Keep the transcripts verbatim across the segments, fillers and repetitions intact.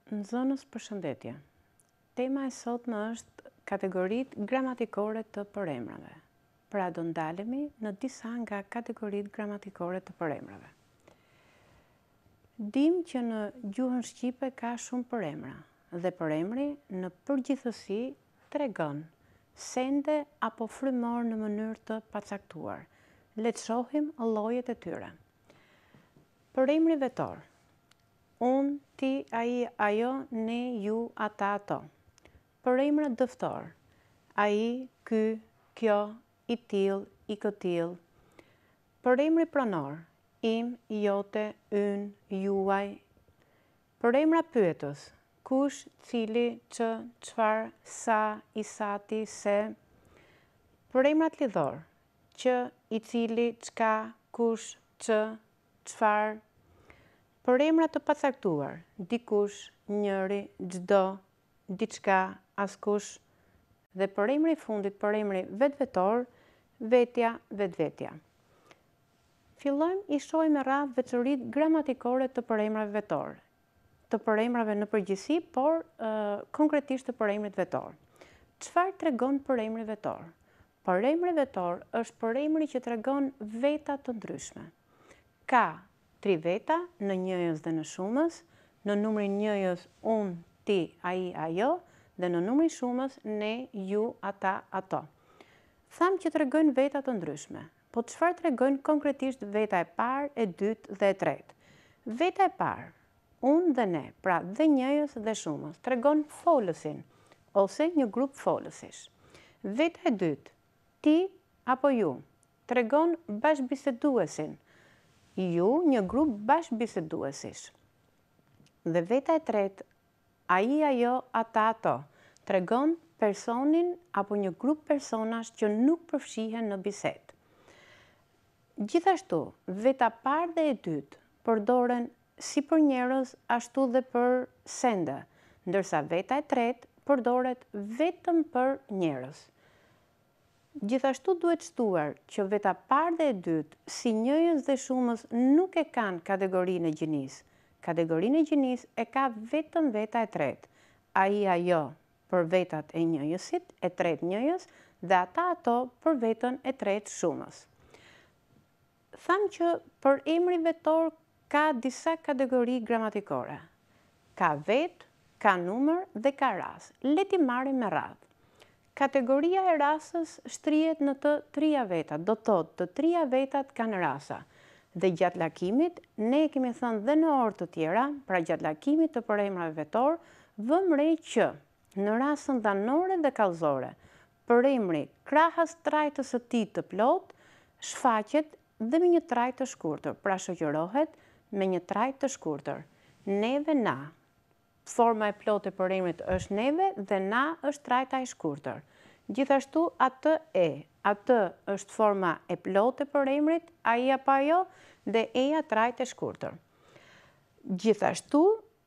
Nxënës, përshëndetje. Tema e sotme është kategoritë gramatikore të përemrave. Pra do ndalemi në disa nga kategoritë gramatikore të përemrave. Dim që në gjuhën shqipe ka shumë përemra dhe përemri në përgjithësi tregon sende apo frymor në mënyrë të pacaktuar. Le të shohim llojet e tyre. Përemri vetor: unë, ti, ai, ajo, ne, ju, ata, ato. Përemra dëftor: ai, ky, kjo, i till, i këtill. Përemri pronor: im, jote, ynë, juaj. Përemra pyetës: kush, cili, çë, çfarë, sa, i sati, se. Përemrat lidhor: që, i cili, çka, kush, çë, çfarë. Përemra të pacaktuar: dikush, njëri, çdo, diçka, askush. Dhe përemri i fundit, përemri vetvetor: vetja, vetvetja. Fillojmë i shohim me radhë veçoritë gramatikore të përemrave vetor, të përemrave në përgjithësi, por uh, konkretisht të përemrit vetor. Çfarë tregon përemri vetor? Përemri vetor është përemri që tregon veta të ndryshme. Ka tri veta në njëjës dhe në shumës, në numrin njëjës unë, ti, ai, ajo, dhe në numrin shumës ne, ju, ata, ato. Tham që tregojnë veta të ndryshme, po çfarë tregojnë konkretisht veta e parë, e dytë dhe e tretë? Veta e parë, unë dhe ne, pra dhe njëjës dhe shumës, tregon folësin ose një grup folësish. Veta e dytë, ti apo ju, tregon bashkëbiseduesin, ju një grup bashkëbiseduesish. Dhe veta e tretë, ai, ajo, ata, ato, tregon personin apo një grup personash që nuk përfshihen në bisedë. Gjithashtu, veta parë dhe e dytë përdoren si për njerëz ashtu dhe për sende, ndërsa veta e tretë përdoret vetëm për njerëz. Gjithashtu duhet shtuar që veta parë dhe e dytë, si njëjës dhe shumës, nuk e kanë kategorinë e gjinisë. Kategorinë e gjinisë e ka vetëm veta e tretë, ai, ajo për vetat e njëjësit, e tretë njëjës, dhe ata ato për vetën e tretë shumës. Tham që përemri vetor ka disa kategori gramatikore. Ka vetë, ka numër dhe ka rast. Le t'i marrim me radhë. Kategoria e rasës shtrihet në të trija vetat, do thotë të trija vetat kanë rasa. Dhe gjatë lakimit, ne kemi thënë dhe në orë të tjera, pra gjatë lakimit të përemrave vetor, vëmë re që në rasën dhanore dhe kallëzore, përemri krahas trajtës së tij të plot shfaqet dhe me një trajt të shkurtër, pra shoqërohet me një trajt të shkurtër. Neve, na. Forma e plotë e përemrit është neve dhe na është trajta e shkurtër. Gjithashtu atë e, atë është forma e plotë e përemrit, ai apo ajo, dhe eja trajt e shkurtër. Gjithashtu,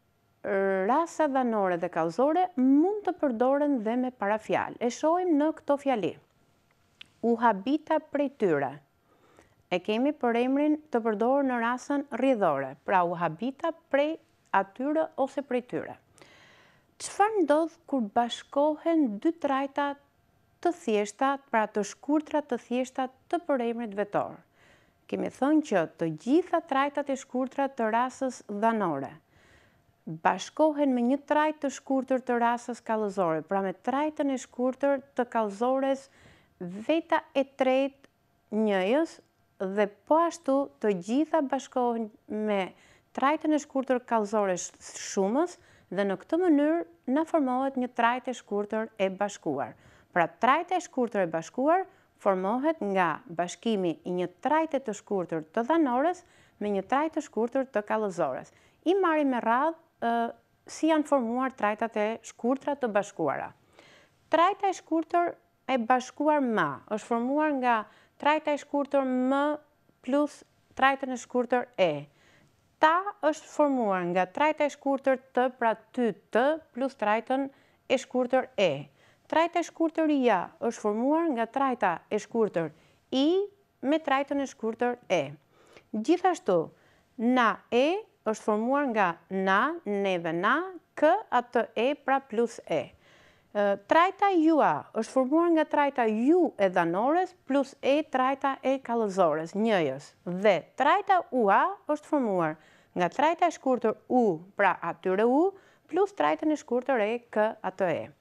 rasa dhanore dhe kallëzore mund të përdoren dhe me parafjalë. E shohim në këto fjali. U habita prej tyre. E kemi përemrin të përdorur në rasën rrjedhore, pra u habita prej atyre ose prej tyre. Çfarë ndodh kur bashkohen dy trajta të thjeshta, pra të shkurtra të thjeshta të përemrit vetor? Kemi thënë që të gjitha trajtat e shkurtra të rasës dhanore bashkohen me një trajt të shkurtër të rasës kallëzore, pra me trajtën e shkurtër të kallëzores veta e tretë njëjës, dhe po ashtu të gjitha bashkohen me trajtën e shkurtër kallëzore shumës, dhe në këtë mënyrë na formohet një trajt e shkurtër e bashkuar. Pra trajta e shkurtër e bashkuar formohet nga bashkimi i një trajte të shkurtër të dhanores me një trajt të shkurtër të kallëzores. I marrim me radhë uh, si janë formuar trajtat e shkurtra të bashkuara. Trajta e shkurtër e bashkuar ma është formuar nga trajta e shkurtër m plus trajtën e shkurtër e. Ta është formuar nga trajta e shkurtër të, pra ty të, plus trajtën e shkurtër e. Trajta e shkurtër i ja është formuar nga trajta e shkurtër i me trajtën e shkurtër e. Gjithashtu, na e është formuar nga na, neve na, k atë e pra plus e. Trajta Gjuhë është formuar nga trajta ju e dhanores plus e trajta e kallëzores, njëjës. Dhe trajta ua është formuar nga trajta e shkurtër u pra atyre u plus trajtën e shkurtër e k atë e.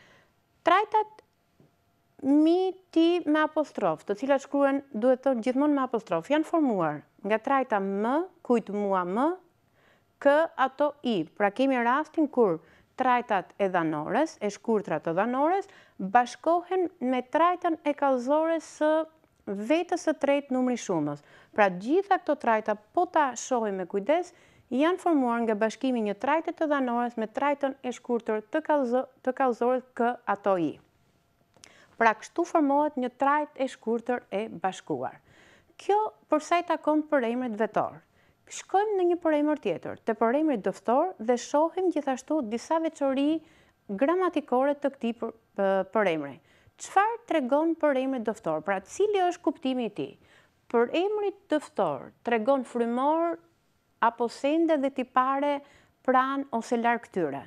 Trajtat mi, ti me apostrof, të cilat shkruen duhet të gjithmonë me apostrof, janë formuar nga trajta m, kujt mua m, k ato i. Pra kemi rastin kur trajtat e dhanores, e shkurtra të dhanores, bashkohen me trajtën e kallëzores së vetës së tretë numri shumës. Pra gjitha këto trajta, po ta shohim me kujdes, janë formuar nga bashkimi një trajte të dhanores me trajtën e shkurtër të kallëzores k ato i. Pra kështu formohet një trajt e shkurtër e bashkuar. Kjo përsa i takon përemrit vetor. Shkojmë në një përemër tjetër, të përemrit dëftor dhe shohim gjithashtu disa veçori gramatikore të këtij përemri. Çfarë tregon përemri dëftor? Pra cili është kuptimi i tij? Përemri dëftor tregon frymor apo sende dhe tipare pranë ose larg tyre.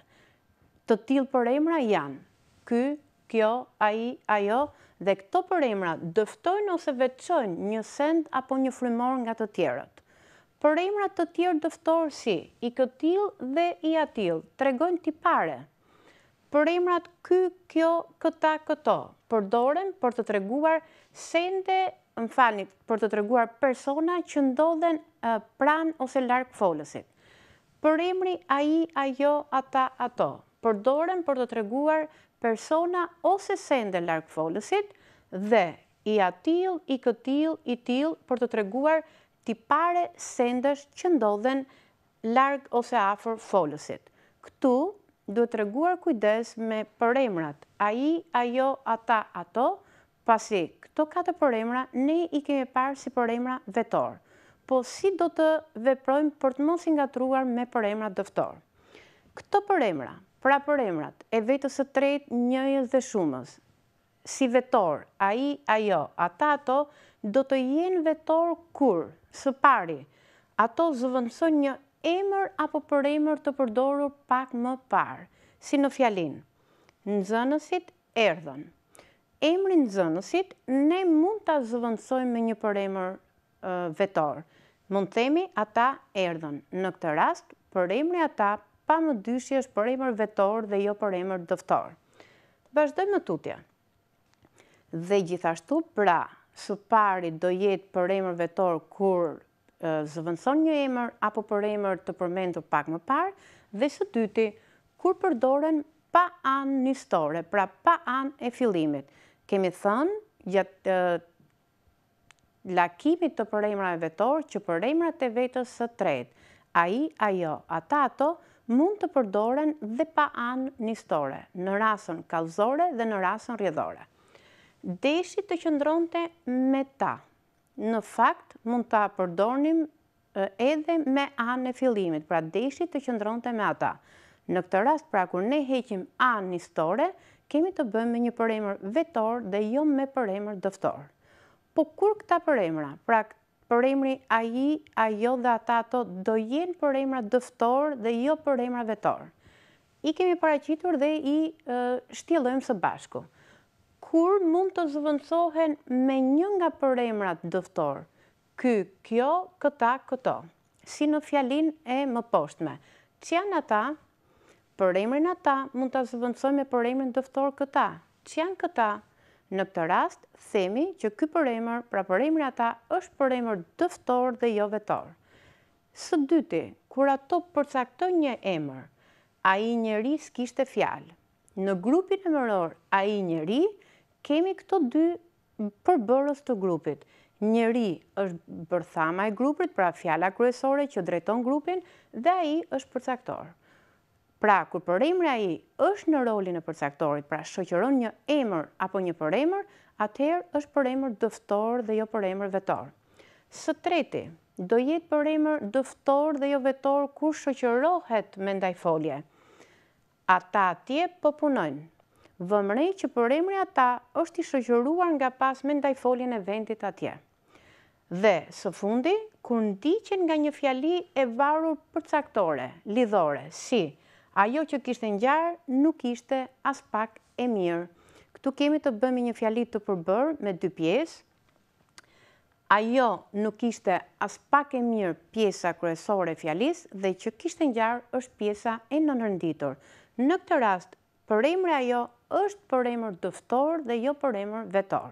Të tillë përemra janë ky, kjo, ai, ajo, dhe këto përemra dëftojnë ose veçojnë një send apo një frymor nga të tjerët. Përemra të tjerë dëftor si i këtill dhe i atill tregojnë tipare. Përemrat ky, kjo, këta, këto përdoren për të treguar sende, më falni, për të treguar persona që ndodhen pranë ose larg folësit. Përemri ai, ajo, ata, ato përdoren për të treguar persona ose sende larg folësit dhe i atill, i këtill, i till për të treguar tipare sendesh që ndodhen larg ose afër folësit. Këtu duhet treguar kujdes me përemrat ai, ajo, ata, ato, pasi këto katër përemra ne i kemi parë si përemra vetor. Po si do të veprojmë për të mos i ngatruar me përemrat dëftor? Këto përemra, pra përemrat e vetës së tretë, njëjës dhe shumës, si vetor, ai, ajo, ata, ato, do të jenë vetor kur, së pari, ato zëvendësojnë një emër apo përemër të përdorur pak më parë, si në fjalinë. Nxënësit erdhën. Emrin nxënësit ne mund ta zëvendësojmë me një përemër uh, vetor. Mund themi ata erdhën. Në këtë rast, përemri ata pa më dyshje është përemër vetor dhe jo përemër dëftor. Vazhdojmë më tutje. Dhe gjithashtu pra, së pari do jetë përemër vetor kur e, zëvendëson një emër apo përemër të përmendur pak më parë, dhe së dyti kur përdoren pa anë nistore, pra pa anë e fillimit. Kemi thënë gjatë e, lakimit të përemrave vetor që përemrat e vetës së tretë, ai, ajo, ata, ato, mund të përdoren dhe pa anë nistore, në rasën kallëzore dhe në rasën rrjedhore. Deshi të qëndronte me ta. Në fakt, mund ta përdornim edhe me anë e fillimit, pra deshi të qëndronte me ata. Në këtë rast, pra kur ne heqim anë nistore, kemi të bëjmë me një përemër vetor dhe jo me përemër dëftor. Po kur këta përemra, pra përemri ai, ajo dhe ata, ato, do jenë përemra dëftor dhe jo përemra vetor. I kemi paraqitur dhe i e, shtjellojmë së bashku. Kur mund të zëvendësohen me një nga përemrat dëftor, ky, kjo, këta, këto, si në fjalinë e më poshtme. Që janë ata? Përemrin ata mund të zëvendësojmë me përemrin dëftor këta. Që janë këta? Në këtë rast, themi që ky përemër, pra përemri ata, është përemër dëftor dhe jo vetor. Së dyti, kur ato përcaktojnë një emër, ai njeri s'kishte fjalë. Në grupin emëror ai njeri, kemi këto dy përbërës të grupit. Njeri është bërthama e grupit, pra fjala kryesore që drejton grupin, dhe ai është përcaktor. Pra, kur përemri ai është në rolin e përcaktorit, pra shoqëron një emër apo një përemër, atëherë është përemër dëftor dhe jo përemër vetor. Së treti, do jetë përemër dëftor dhe jo vetor kur shoqërohet me ndajfolje. Ata atje po punojnë. Vëmërej që përemri ata është i shoqëruar nga pas me ndajfoljen e vendit atje. Dhe, së fundi, kur ndiqen nga një fjali e varur përcaktore, lidhore, si Ajo që kishte ngjarë nuk ishte as pak e mirë. Këtu kemi të bëmi një fjali të përbërë me dy pjesë. Ajo nuk ishte as pak e mirë pjesa kryesore e fjalisë dhe që kishte ngjarë është pjesa e nënrënditur. Në këtë rast, përemri ajo është përemër dëftor dhe jo përemër vetor.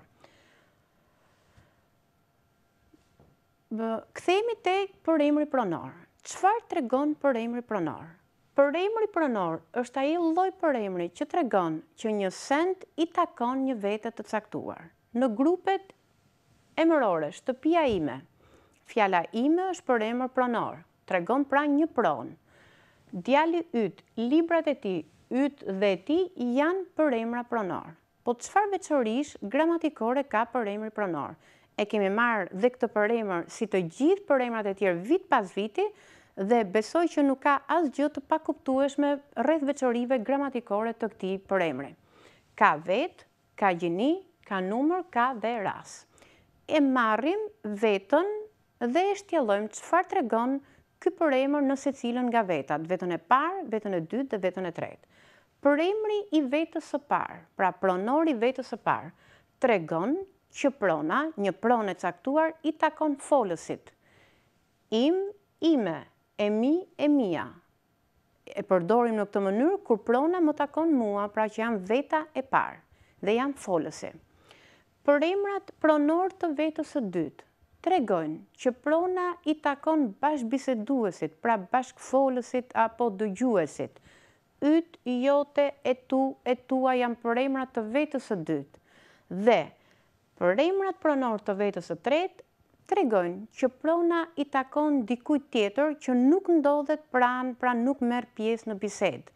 Kthehemi tek përemri pronor. Çfarë tregon përemri pronor? Përemri pronor është ai lloj përemri që tregon që një send i takon një vete të caktuar. Në grupet emërore, shtëpia ime, fjala ime është përemër pronor, tregon pra një pronë. Djali yt, librat e tij, yt dhe e tij janë përemra pronor. Po çfarë veçorish gramatikore ka përemri pronor? E kemi marrë dhe këtë përemër si të gjithë përemrat e tjerë vit pas viti dhe besoj që nuk ka asgjë të pakuptueshme rreth veçorive gramatikore të këtij përemri. Ka vetë, ka gjini, ka numër, ka dhe ras. E marrim vetën dhe e shtjellojmë çfarë tregon ky përemër në secilën nga vetat, vetën e parë, vetën e dytë dhe vetën e tretë. Përemri i vetës së parë, pra pronori i vetës së parë, tregon që prona, një pronë e caktuar, i takon folësit. Im, ime, e mi, e mia. E përdorim në këtë mënyrë kur prona më takon mua, pra që jam veta e parë dhe jam folësi. Përemrat pronor të vetës së dytë tregojnë që prona i takon bashkëbiseduesit, pra bashkëfolësit apo dëgjuesit. Yt, jote, e tu, e tua janë përemrat të vetës së dytë. Dhe përemrat pronor të vetës së tretë tregojnë që prona i takon dikujt tjetër që nuk ndodhet pranë, pra nuk merr pjesë në bisedë.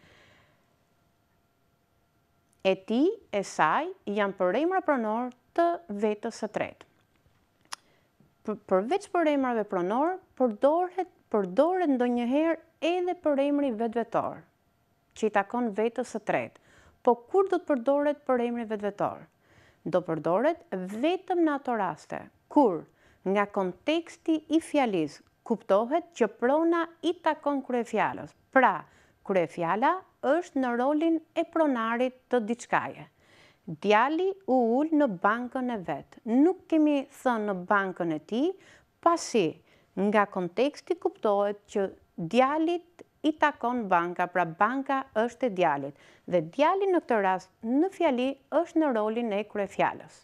E ti, e saj, janë përemra pronor të vetës së tretë. Përveç përemrave pronor, përdoret, përdoret ndonjëherë edhe përemri vetvetor, që i takon vetës së tretë. Po kur do të përdoret përemri vetvetor? Do përdoret vetëm në ato raste, kur nga konteksti i fjalisë kuptohet që prona i takon kryefjalës. Pra, kryefjala është në rolin e pronarit të diçkaje. Djali u ul në bankën e vet. Nuk kemi thënë në bankën e tij, pasi nga konteksti kuptohet që djalit i takon banka, pra banka është e djalit. Dhe djali në këtë rast në fjali është në rolin e kryefjalës.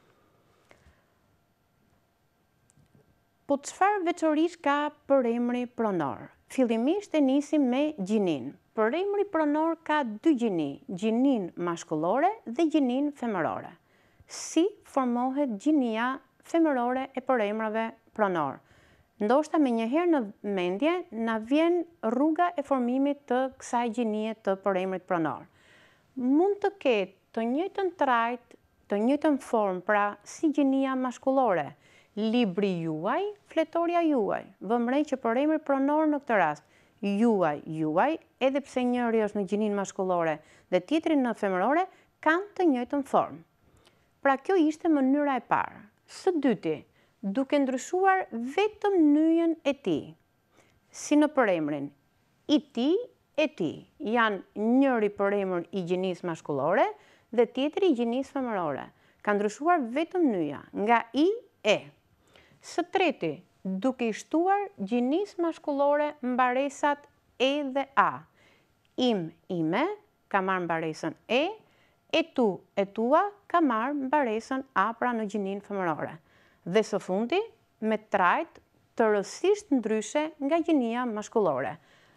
Po çfarë veçorish ka përemri pronor? Fillimisht e nisim me gjinin. Përemri pronor ka dy gjini, gjinin mashkullore dhe gjinin femërore. Si formohet gjinia femërore e përemrave pronor? Ndoshta me njëherë në mendje na vjen rruga e formimit të kësaj gjinie të përemrit pronor. Mund të ketë të njëjtën trajt, të njëjtën formë, pra si gjinia mashkullore. Libri juaj, fletorja juaj. Vëmë re që përemri pronor në këtë rast, juaj, juaj, edhe pse njëri është në gjinin mashkullore dhe tjetri në femërore, kanë të njëjtën formë. Pra kjo ishte mënyra e parë. Së dyti, duke ndryshuar vetëm nyjen e tij. Si në përemrin i ti, e ti, janë njëri përemër i gjinisë mashkullore dhe tjetri i gjinisë femërore. Ka ndryshuar vetëm nyja, nga i, e. Së treti, duke i shtuar gjinisë mashkullore mbaresat e dhe a. Im, ime, ka marrë mbaresën e, e tu, e tua, ka marrë mbaresën a, pra në gjinin femërore. Dhe së fundi, me trajt të rësisht ndryshe nga gjinia mashkullore.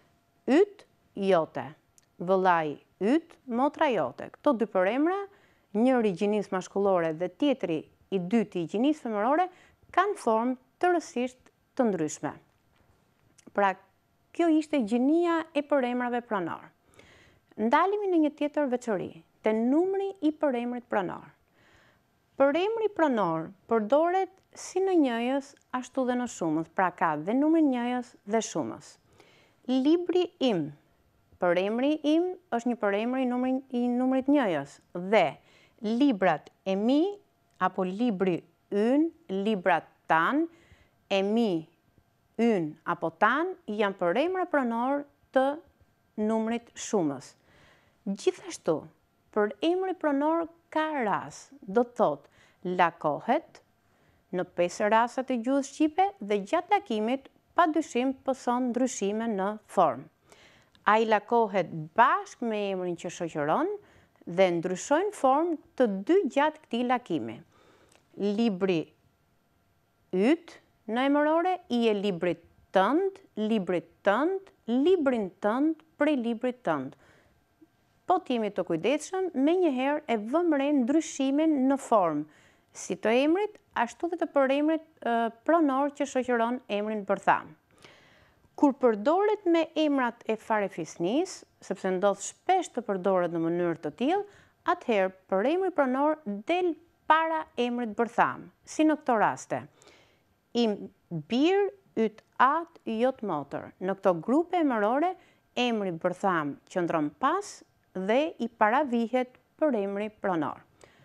Yt, jote, vëllai yt, motra jote. Këto dy përemra, njëri gjinisë mashkullore dhe tjetri i dyti i gjinisë femërore, kanë formë të rësisht të ndryshme. Pra, kjo ishte gjinia e përemrave pronor. Ndalemi në një tjetër veçori, te numri i përemrit pronor. Përemri pronor përdoret si në njëjës ashtu dhe në shumës, pra ka dhe numrin njëjës dhe shumës. Libri im, përemri im është një përemri i numrit njëjës dhe librat e mi apo libri yn, librat tan, e mi, yn apo tan janë përemra pronor të numrit shumës. Gjithashtu, për emri pronor ka ras, do të thotë lakohet në pesë rasat e gjuhës shqipe dhe gjatë lakimit pa dyshim pëson ndryshime në formë. Ai lakohet bashkë me emrin që shoqëron dhe ndryshojnë formë të dy gjatë këtij lakimi. Libri yt në emërore i e librit tënd, librit tënd, librin tënd, prej librit tënd. Po t'jemi të kujdesshëm, menjëherë e vëmë re ndryshimin në formë, si të emrit, ashtu dhe të përemrit pronor që shoqëron emrin bërtham. Kur përdoret me emrat e farefisnis, sepse ndodh shpesh të përdoret në mënyrë të tillë, atëherë përemri pronor del para emrit bërtham, si në këto raste. Im bir, yt at, jot motër. Në këto grupe emërore, emri bërtham qëndron pas dhe i paravihet përemri pronor.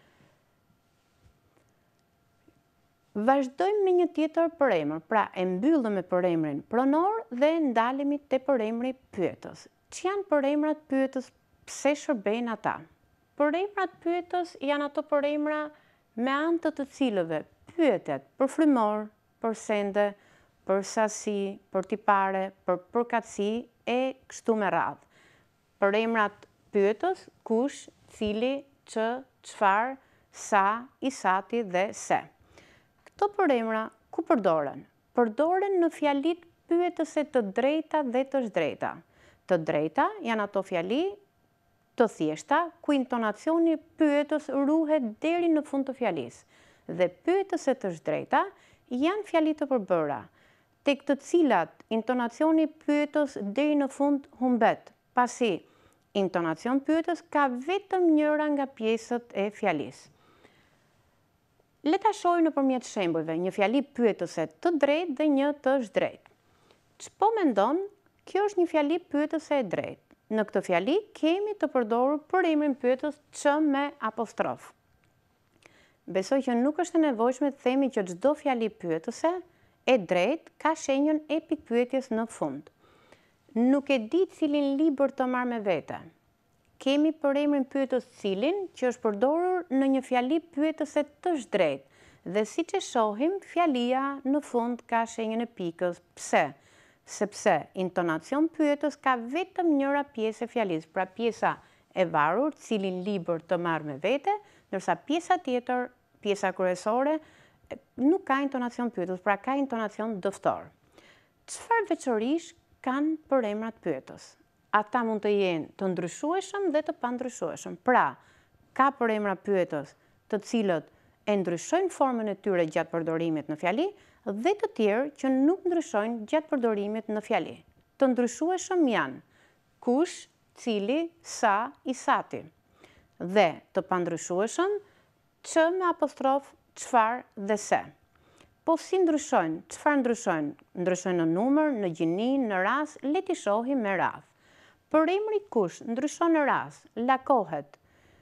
Vazhdojmë me një tjetër përemër, pra e mbyllëm me përemrin pronor dhe ndalemi te përemri pyetës. Që janë përemrat pyetës, pse shërbejnë ata? Përemrat pyetës janë ato përemra me anë të të cilëve pyetet për frymor, për sende, për sasi, për tipare, për përkatësi e kështu me radhë. Përemrat pyetës, kush, cili, që, çfarë, sa, i sati dhe se. Këto përemra ku përdoren? Përdoren në fjalit pyetëse të drejta dhe të zhdrejta. Të drejta janë ato fjali të thjeshta ku intonacioni pyetës ruhet deri në fund të fjalisë. Dhe pyetëse të zhdrejta janë fjali të përbëra, tek të cilat intonacioni pyetës deri në fund humbet, pasi intonacion pyetës ka vetëm njëra nga pjesët e fjalisë. Le ta shohim nëpërmjet shembujve, një fjali pyetëse të drejtë dhe një të zhdrejtë. Ç'po mendon? Kjo është një fjali pyetëse e drejtë. Në këtë fjali kemi të përdorur përemrin pyetës ç me apostrof. Besoj që nuk është e nevojshme të themi që çdo fjali pyetëse e drejtë ka shenjën e pikpyetjes në fund. Nuk e di cilin libër të marr me vete. Kemi përemrin pyetës cilin që është përdorur në një fjali pyetëse të zhdrejtë dhe siç e shohim, fjalia në fund ka shenjën e pikës. Pse? Sepse intonacion pyetës ka vetëm njëra pjesë e fjalisë, pra pjesa e varur, cilin libër të marr me vete, ndërsa pjesa tjetër, pjesa kryesore, nuk ka intonacion pyetës, pra ka intonacion dëftor. Çfarë veçorish kanë përemrat pyetës? Ata mund të jenë të ndryshueshëm dhe të pandryshueshëm. Pra, ka përemra pyetës të cilët e ndryshojnë formën e tyre gjatë përdorimit në fjali dhe të tjerë që nuk ndryshojnë gjatë përdorimit në fjali. Të ndryshueshëm janë kush, cili, sa, i sati. Dhe të pandryshueshëm, ç me apostrof, çfarë dhe se. Po si ndryshojnë? Çfarë ndryshojnë? Ndryshojnë në numër, në gjini, në ras, le t'i shohim me radhë. Përemri kush ndryshon në ras, lakohet.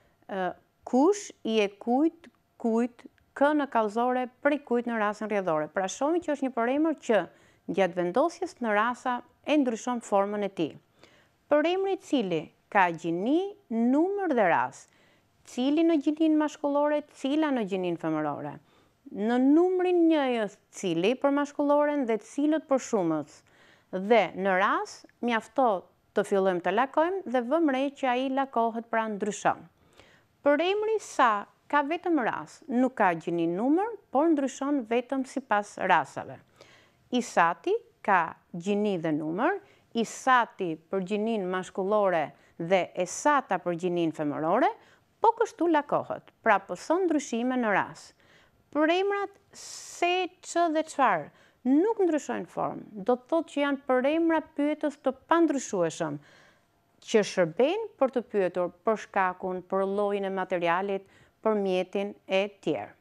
Kush i e kujt, kujt, kë në kallëzore, prej kujt në rasën rrjedhore. Pra shohim që është një përemër që gjatë vendosjes në rasa e ndryshon formën e tij. Përemri cili ka gjini, numër dhe ras. Cili në gjinin mashkullore, cila në gjinin femërore. Në numrin njëjës cili për mashkulloren dhe cilët për shumës. Dhe në ras mjafto të fillojmë të lakojmë dhe vëmë re që ai lakohet, pra ndryshon. Përemri sa ka vetëm ras, nuk ka gjini numër, por ndryshon vetëm sipas rasave. I sati ka gjini dhe numër, i sati për gjinin mashkullore dhe e sata për gjinin femërore, po kështu lakohet, pra pëson ndryshime në ras. Përemrat se, ç dhe çfarë nuk ndryshojnë formë, do të thotë që janë përemra pyetës të pandryshueshëm, që shërbejnë për të pyetur për shkakun, për llojin e materialit, për mjetin e tjerë.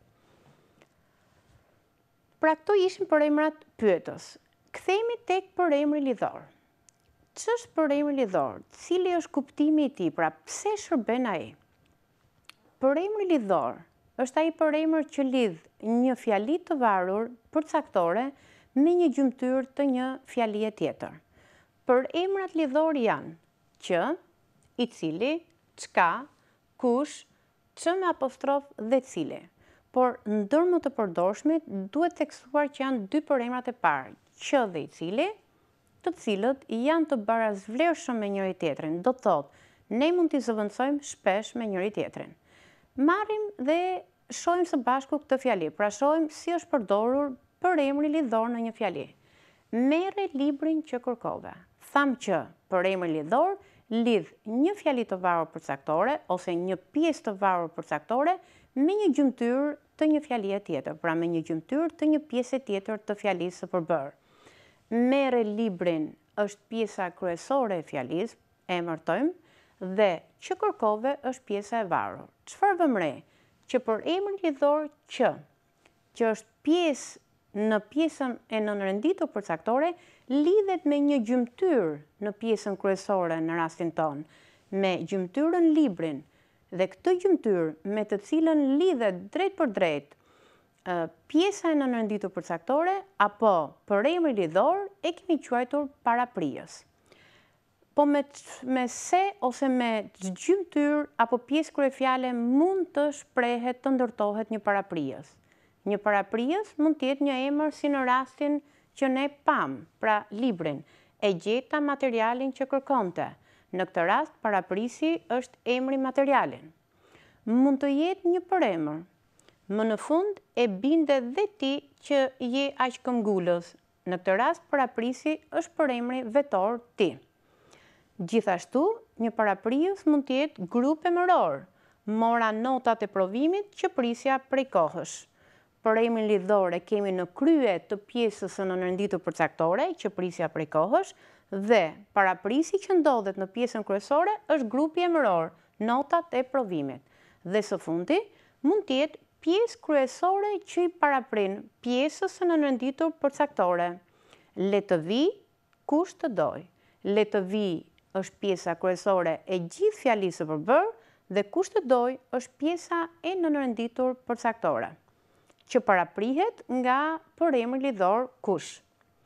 Pra këto ishin përemrat pyetës. Kthehemi tek përemri lidhor. Ç'është përemri lidhor? Cili është kuptimi i tij? Pra pse shërben ai? Përemri lidhor është ai përemër që lidh një fjali të varur përcaktore me një gjymtyr të një fjalie tjetër. Përemrat lidhor janë që, i cili, çka, kush, që me apostrof dhe cili. Por ndër më të përdorshmit duhet tekstuar që janë dy përemrat e parë, që dhe i cili, të cilët janë të barazvlerëshëm me njëri tjetrin. Do të thotë, ne mund t'i zëvendësojmë shpesh me njëri tjetrin. Marrim dhe shohim së bashku këtë fjali, pra shohim si është përdorur përemri lidhor në një fjali. Merre librin që kërkove. Tham që përemri lidhor lidh një fjali të varur përcaktore ose një pjesë të varur përcaktore me një gjymtyr të një fjalie tjetër, pra me një gjymtyr të një pjese tjetër të fjalisë së përbërë. Merre librin është pjesa kryesore e fjalisë, e emërtojmë, dhe që kërkove është pjesa e varur. Çfarë vëmë re? Që përemri lidhor që, që është pjesë në pjesën e nënrenditur përcaktore, lidhet me një gjymtyr në pjesën kryesore në rastin tonë, me gjymtyrën librin, dhe këtë gjymtyr me të cilën lidhet drejt për drejt pjesa e nënrenditur përcaktore apo përemri lidhor e kemi quajtur paraprijës. Po me, me se ose me gjymtyr apo pjesë kryefjale mund të shprehet të ndërtohet një paraprijës. Një paraprijës mund të jetë një emër si në rastin që ne pam, pra librin, e gjeta materialin që kërkonte. Në këtë rast, paraprisi është emri materialin. Mund të jetë një përemër. Më në fund e binde dhe ti që je aq këmbgulës. Në këtë rast, paraprisi është përemri vetor ti. Gjithashtu, një paraprijës mund të jetë grup emëror. Mora notat e provimit që prisja prej kohësh. Përemrin lidhor e kemi në krye të pjesës së nënrenditur përcaktore që prisja prej kohësh dhe paraprisi që ndodhet në pjesën kryesore është grupi emëror, notat e provimit. Dhe së fundi mund të jetë pjesë kryesore që i paraprin pjesës së nënrenditur përcaktore. Le të vi, kush të doj. Le të vi është pjesa kryesore e gjithë fjalisë së përbërë dhe kush të doj është pjesa e nënrenditur përcaktore, që paraprihet nga përemri lidhor kush.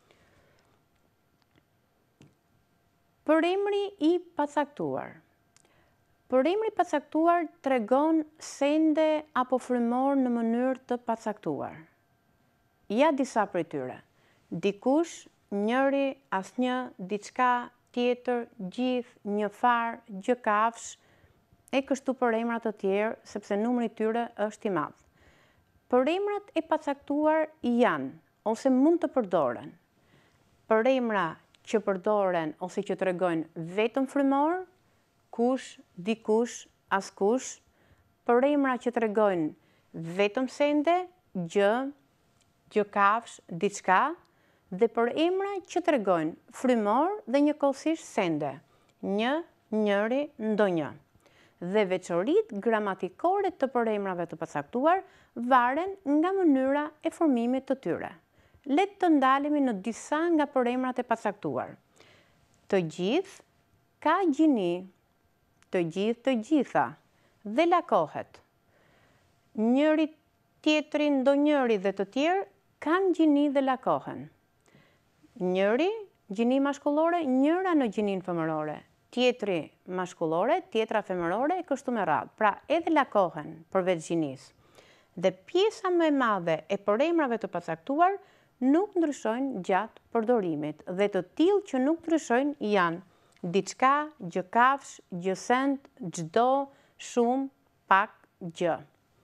Përemri i pacaktuar. Përemri i pacaktuar tregon sende apo frymor në mënyrë të pacaktuar. Ja disa prej tyre. Dikush, njëri, asnjë, diçka tjetër, gjithë, një far, gjë kafsh, e kështu përemra të tjerë, sepse numri i tyre është i madh. Përemrat e pacaktuar janë, ose mund të përdoren, përemra që përdoren ose që tregojnë vetëm frymor, kush, dikush, askush, përemra që tregojnë vetëm sende, gjë, gjë kafsh, diçka, dhe përemra që tregojnë frymor dhe njëkohësisht sende, një, njëri, ndonjë. Dhe veçoritë gramatikore të përemrave të pacaktuar varen nga mënyra e formimit të tyre. Le të ndalemi në disa nga përemrat e pacaktuar. Të gjithë ka gjini, të gjithë të gjitha, dhe lakohet. Njëri tjetri, ndonjëri dhe të tjerë kanë gjini dhe lakohen. Njëri, gjini mashkullore, njëra në gjinin femërore. Tjetri mashkullore, tjetra femërore e kështu me radhë. Pra edhe lakohen përveç gjinis. Dhe pjesa më e madhe e përemrave të pacaktuar nuk ndryshojnë gjatë përdorimit. Dhe të tillë që nuk ndryshojnë janë diçka, gjë kafsh, gjë send, çdo, shumë, pak, gjë.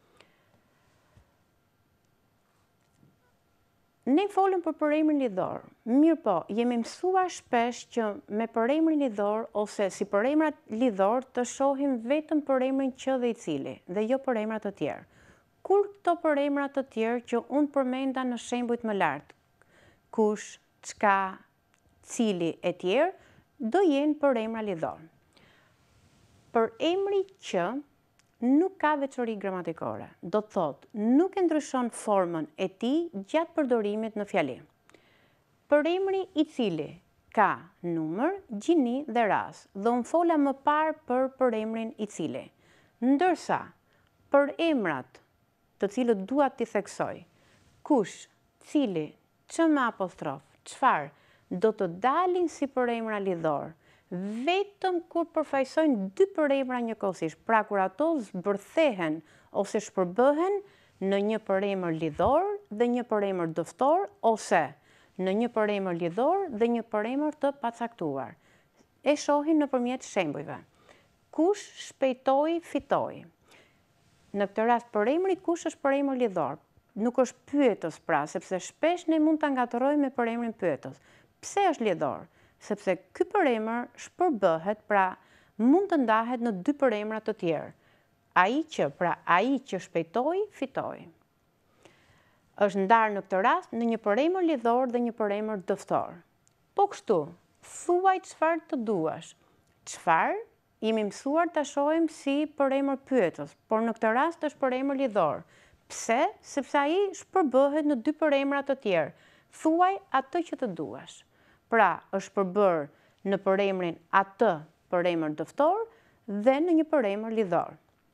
Ne folëm për përemrin lidhor. Mirë po, jemi mësuar shpesh që me përemrin lidhor ose si përemrat lidhor të shohim vetëm përemrin që dhe i cili dhe jo përemrat të tjerë. Kur këto përemrat të tjerë që unë përmenda në shembujt më lartë, kush, çka, cili e tjerë, do jenë përemra lidhor. Përemri që nuk ka veçori gramatikore, do të thotë nuk e ndryshon formën e tij gjatë përdorimit në fjali. Përemri i cili ka numër, gjini dhe ras, dhe unë fola më parë për përemrin i cili. Ndërsa, përemrat të cilët dua t'i theksoj, kush, cili, që me apostrof, çfarë, do të dalin si përemra lidhor vetëm kur përfaqësojnë dy përemra njëkohësisht. Pra kur ato zbërthehen ose shpërbëhen në një përemër lidhor dhe një përemër dëftor ose në një përemër lidhor dhe një përemër të pacaktuar. E shohin nëpërmjet shembujve. Kush shpejtoi, fitoi. Në këtë rast përemri kush është përemër lidhor. Nuk është pyetës pra, sepse shpesh ne mund ta ngatrojmë me përemrin pyetës. Pse është lidhor? Sepse ky përemër shpërbëhet, pra mund të ndahet në dy përemra të tjerë. Ai që, pra ai që shpejtoi, fitoi. Është ndarë në këtë rast në një përemër lidhor dhe një përemër dëftor. Po kështu, thuaj çfarë të duash. Çfarë? Jemi mësuar ta shohim si përemër pyetës, por në këtë rast është përemër lidhor. Pse? Sepse ai shpërbëhet në dy përemra të tjerë. Thuaj atë që të duash. Pra, është përbërë në përemrin atë përemër dëftor dhe në një përemër lidhor.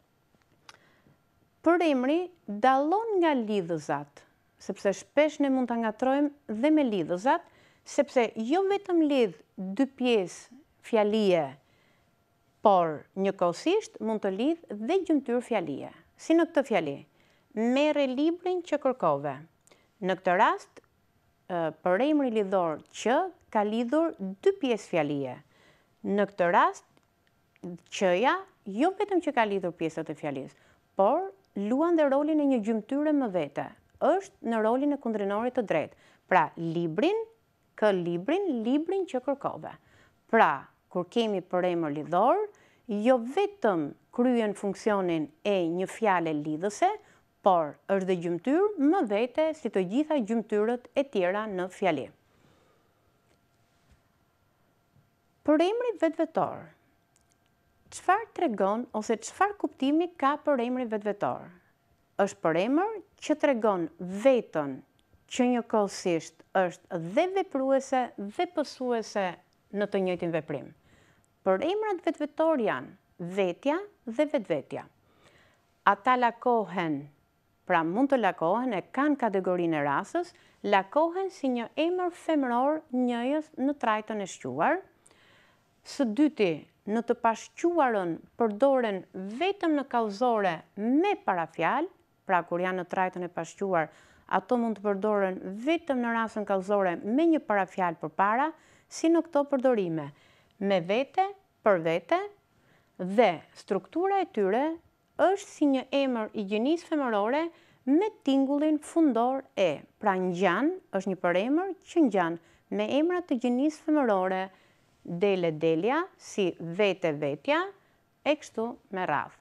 Përemri dallon nga lidhëzat, sepse shpesh ne mund ta ngatrojmë dhe me lidhëzat, sepse jo vetëm lidh dy pjesë fjalie, por njëkohësisht mund të lidh dhe gjymtyr fjalie. Si në këtë fjali, merre librin që kërkove. Në këtë rast, përemri lidhor që ka lidhur dy pjesë fjalie. Në këtë rast, qëja jo vetëm që ka lidhur pjesët e fjalisë, por luan dhe rolin e një gjymtyre më vete. Është në rolin e kundrinorit të drejtë. Pra, librin, kë librin, librin që kërkove. Pra, kur kemi përemër lidhor, jo vetëm kryen funksionin e një fjale lidhëse, por është dhe gjymtyr më vete si të gjitha gjymtyrët e tjera në fjali. Përemri vetvetor. Çfarë tregon ose çfarë kuptimi ka përemri vetvetor? Është përemër që tregon vetën që njëkohësisht është dhe vepruese dhe pësuese në të njëjtin veprim. Përemrat vetvetor janë vetja dhe vetvetja. Ata lakohen, pra mund të lakohen, e kanë kategorinë e rasës, lakohen si një emër femëror njëjës në trajtën e shquar. Së dyti, në të pashquarën përdoren vetëm në kallëzore me parafjalë, pra kur janë në trajtën e pashquar, ato mund të përdoren vetëm në rasën kallëzore me një parafjalë përpara, si në këto përdorime, me vete, për vete, dhe struktura e tyre është si një emër i gjinisë femërore me tingullin fundor e. Pra ngjan është një përemër që ngjan me emrat të gjinisë femërore, dele delja, si vete vetja, e kështu me radhë.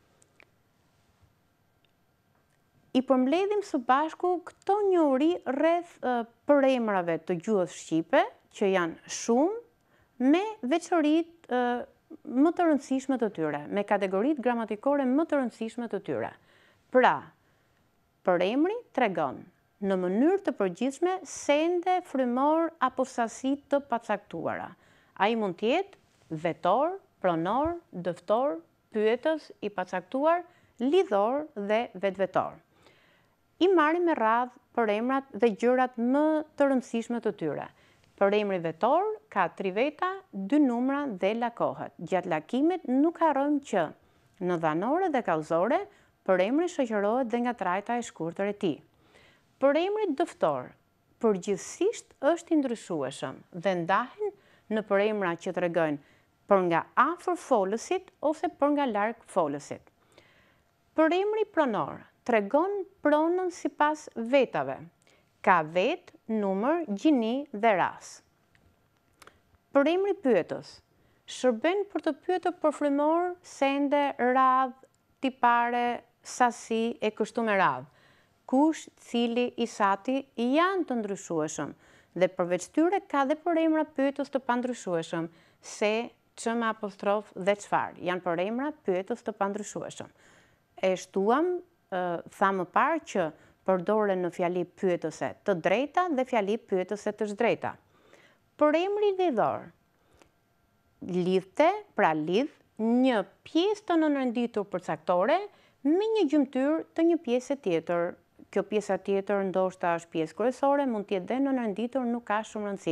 I përmbledhim së bashku këto njohuri rreth përemrave të gjuhës shqipe, që janë shumë, me veçoritë më të rëndësishme të tyre, me kategoritë gramatikore më të rëndësishme të tyre. Pra, përemri tregon në mënyrë të përgjithshme sende, frymor apo sasi të pacaktuara. Ai mund të jetë vetor, pronor, dëftor, pyetës, i pacaktuar, lidhor dhe vetvetor. I marrim me radhë përemrat dhe gjërat më të rëndësishme të tyre. Përemri vetor ka tri veta, dy numra dhe lakohet. Gjatë lakimit nuk harrojmë që në dhanore dhe kallëzore, përemri shoqërohet dhe nga trajta e shkurtër e tij. Përemri dëftor përgjithsisht është i ndryshueshëm dhe ndahen në përemra që tregojnë për nga afër folësit ose për nga larg folësit. Përemri pronor tregon pronën sipas vetave. Ka vet, numër, gjini dhe ras. Përemri pyetës shërben për të pyetur për frymor, sende, radhë, tipare, sasi e kështu me radhë. Kush, cili, i sati janë të ndryshueshëm dhe përveç tyre ka dhe përemra pyetës të pandryshueshëm, se, ç me apostrof dhe çfarë. Janë përemra pyetës të pandryshueshëm. E shtuam, tha më parë që përdoren në fjali pyetëse të drejta dhe fjali pyetëse të zhdrejta. Përemri lidhor lidhte, pra lidh, një pjesë të nënrenditur përcaktore me një gjymtyr të një pjesë tjetër. Kjo pjesa tjetër ndoshta është pjesë kryesore, mund të jetë dhe nënrenditur, nuk ka shumë rëndësi.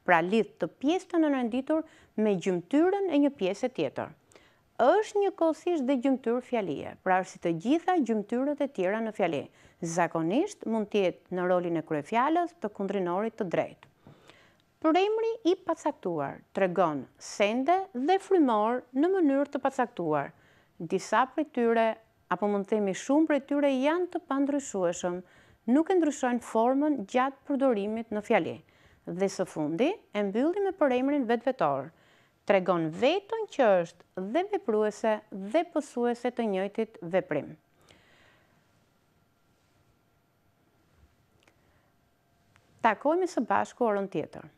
pra lidh të pjesë të nënrenditur me gjymtyrën e një pjese tjetër. Është njëkohësisht dhe gjymtyrë fjalie, pra është si të gjitha gjymtyrët e tjera në fjali. Zakonisht mund të jetë në rolin e kryefjalës të kundrinorit të drejtë. Përemri i pacaktuar tregon sende dhe frymor në mënyrë të pacaktuar. Disa prej tyre, apo mund të themi shumë prej tyre, janë të pandryshueshëm, nuk e ndryshojnë formën gjatë përdorimit në fjali. Dhe së fundi, e mbylli me përemrin vetvetor. Tregon vetën që është dhe vepruese dhe pësuese të njëjtit veprim. Takojmë së bashku orën tjetër.